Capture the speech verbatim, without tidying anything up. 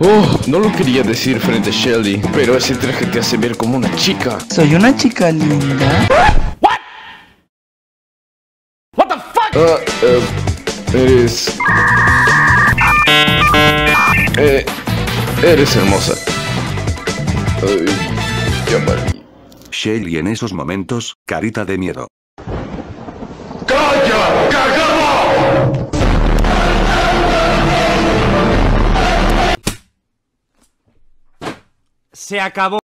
Oh, no lo quería decir frente a Shelly, pero ese traje te hace ver como una chica. Soy una chica linda. What? What the fuck? Uh, uh, eres... Eh, eres hermosa. Ay, ya malí. Shelly en esos momentos, carita de miedo. ¡Calla, cagado! Se acabó.